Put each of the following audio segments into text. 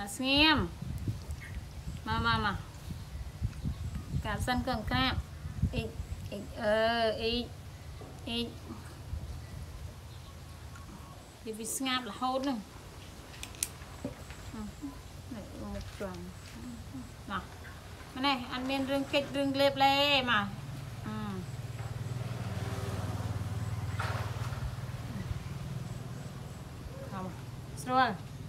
Xem mà cả dân cường cam ít thì bị ngáp là hôn nữa một tuần nào này ăn miên rừng kịch rừng lệp lê mà không rồi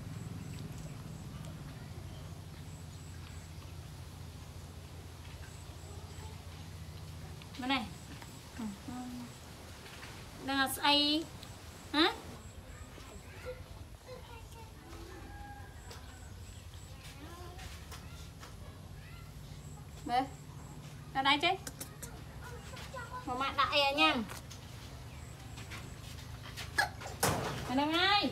mà này đang là say hả bê ra đây chứ một mạng đại à nha ở đây ngay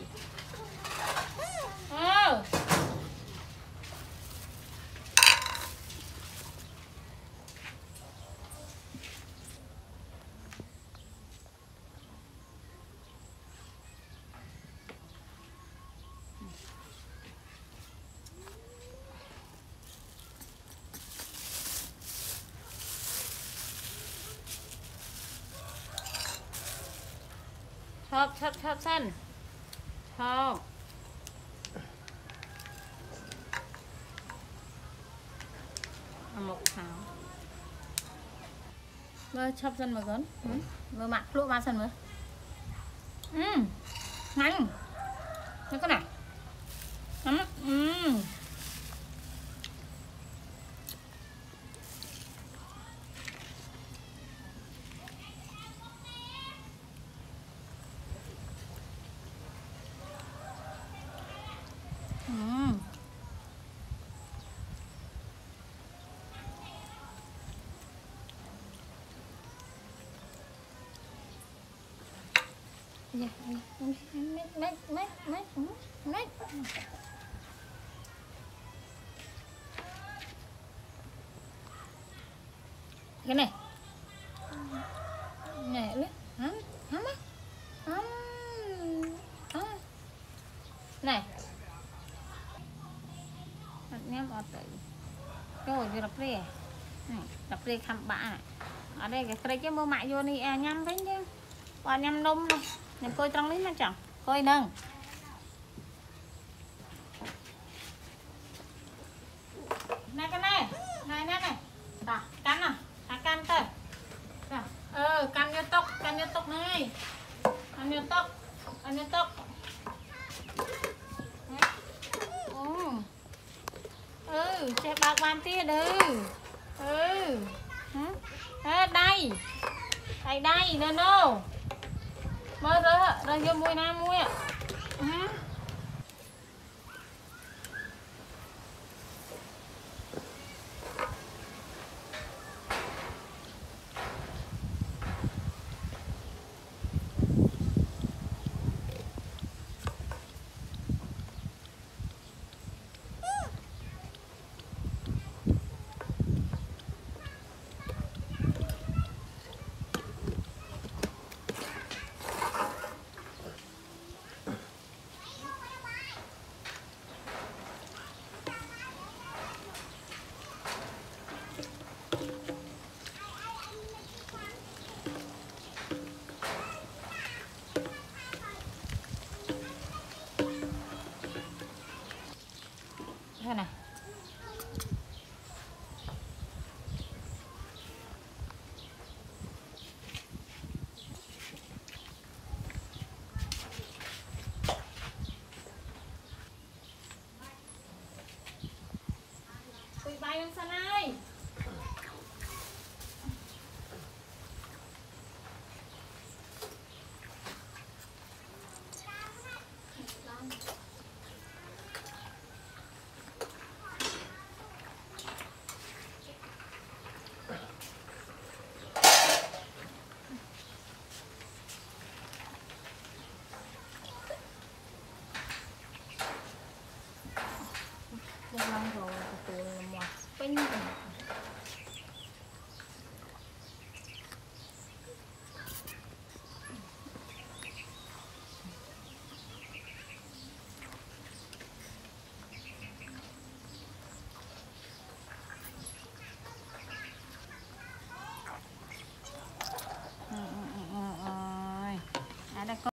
chop sân chop một thảo mơ chop sân mà con mơ mặt lụa ba sân mơ nhanh nó có nào mấy cái này nhẹ lên này nhắm ở đây rồi đập rê khăm bạ này ở đây cái cây cái mưa mại vô đi nhắm thấy chứ còn nhắm nôm đâu nhắm coi trong đấy mà chẳng coi nâng này cái này đó cắn à cắn tới cắn vô tóc này cắn vô tóc che bạc bàn tia đây đây nó mơ rồi vô mùi nam mùi